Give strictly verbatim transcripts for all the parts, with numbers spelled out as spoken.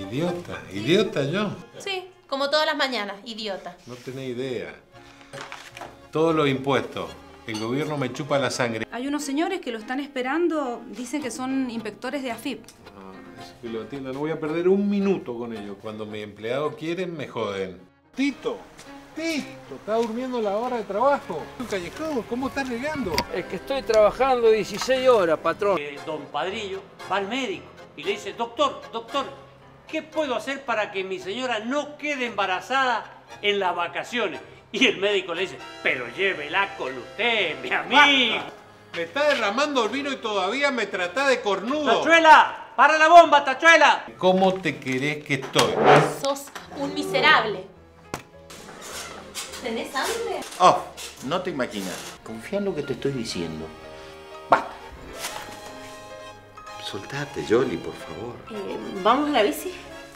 Idiota, idiota yo. Sí, como todas las mañanas, idiota. No tenés idea. Todos los impuestos. El gobierno me chupa la sangre. Hay unos señores que lo están esperando, dicen que son inspectores de A F I P. Ah, eso que lo atiendan. No voy a perder un minuto con ellos. Cuando mis empleados quieren, me joden. Tito, Tito, está durmiendo la hora de trabajo. Un callejón, ¿cómo estás regando? Es que estoy trabajando dieciséis horas, patrón. Eh, don Padrillo va al médico y le dice, doctor, doctor, ¿qué puedo hacer para que mi señora no quede embarazada en las vacaciones? Y el médico le dice, pero llévela con usted, mi amigo. Me está derramando el vino y todavía me trata de cornudo. ¡Tachuela! ¡Para la bomba, Tachuela! ¿Cómo te querés que estoy? Sos un miserable. ¿Tenés hambre? Oh, no te imaginas. Confía en lo que te estoy diciendo. Basta. Soltate, Yoli, por favor. Eh, ¿Vamos a la bici?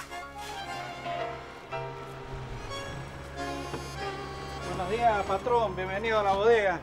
Buenos días, patrón. Bienvenido a la bodega.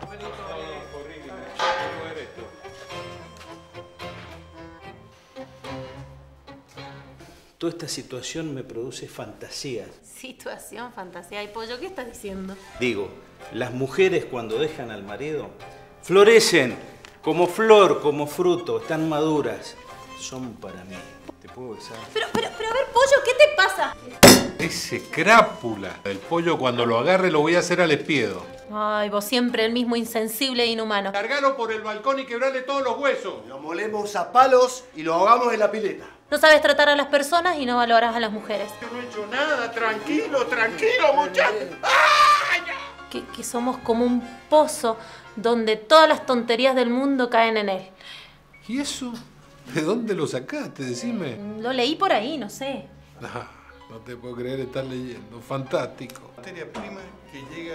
Toda esta situación me produce fantasías. Situación, fantasía. ¿Y pollo qué estás diciendo? Digo, las mujeres cuando dejan al marido florecen como flor, como fruto, están maduras. Son para mí. ¿Te puedo besar? Pero, pero, pero a ver, pollo, ¿qué te pasa? Ese crápula. El pollo cuando lo agarre lo voy a hacer al espiedo. Ay, vos siempre el mismo insensible e inhumano. Cargalo por el balcón y quebrarle todos los huesos. Lo molemos a palos y lo ahogamos en la pileta. No sabes tratar a las personas y no valoras a las mujeres. Yo no he hecho nada, tranquilo, tranquilo, muchachos. Que, que somos como un pozo donde todas las tonterías del mundo caen en él. ¿Y eso? ¿De dónde lo sacaste? Decime. Lo leí por ahí, no sé. No, no te puedo creer estar leyendo. Fantástico. Materia prima que llega...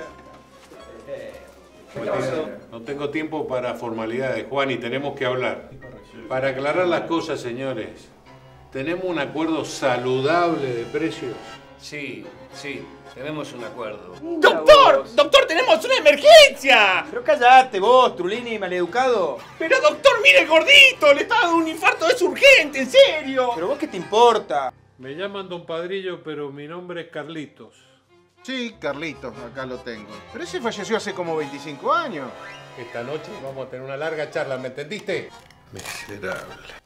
No tengo tiempo para formalidades, Juan, y tenemos que hablar. Para aclarar las cosas, señores, ¿tenemos un acuerdo saludable de precios? Sí, sí, tenemos un acuerdo. ¡Doctor! ¡Doctor, tenemos una emergencia! Pero cállate vos, Trulini, maleducado. ¡Pero doctor, mire el gordito! ¡Le está dando un infarto! ¡Es urgente, en serio! ¿Pero vos qué te importa? Me llaman Don Padrillo, pero mi nombre es Carlitos. Sí, Carlitos, acá lo tengo. Pero ese falleció hace como veinticinco años. Esta noche vamos a tener una larga charla, ¿me entendiste? Miserable.